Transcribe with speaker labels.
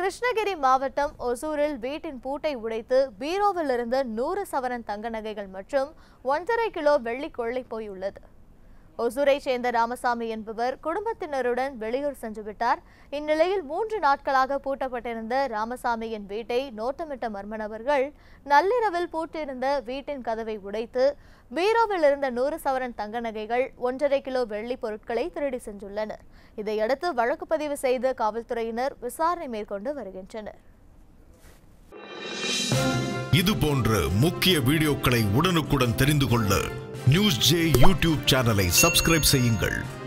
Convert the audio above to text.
Speaker 1: கிருஷ்ணகிரி மாவட்டம் ஒசூரில் வீட்டின் பூட்டை உடைத்து பீரோவில் இருந்த 100 சவரன் தங்க நகைகள் மற்றும் 1.5 கிலோ வெள்ளி கொள்ளை போயுள்ளது. ஒசூரை சேர்ந்த ராமசாமி என்பவர் குடும்பத்தினருடன் வெளியூர் சென்றுவிட்டார். இந்நிலையில் 3 நாட்களாக பூட்டப்பட்டிருந்த ராமசாமியின் வீட்டை நோட்டமிட்ட மர்ம நபர்கள் நள்ளிரவில் பூட்டியிருந்த வீட்டின் கதவை உடைத்து பீரோவில் இருந்த 100 சவரன் தங்க நகைகள் 1.5 கிலோ வெள்ளி பொருட்களை திருடி சென்றுள்ளனர். இதையடுத்து வழக்கு பதிவு செய்த காவல்துறையினர் விசாரணை மேற்கொண்டு வருகின்றனர்.
Speaker 2: இது போன்ற முக்கிய வீடியோக்களை உடனுக்குடன் தெரிந்து கொள்ள நியூஸ் ஜே யூடியூப் சேனலை சப்ஸ்கிரைப் செய்யுங்கள்.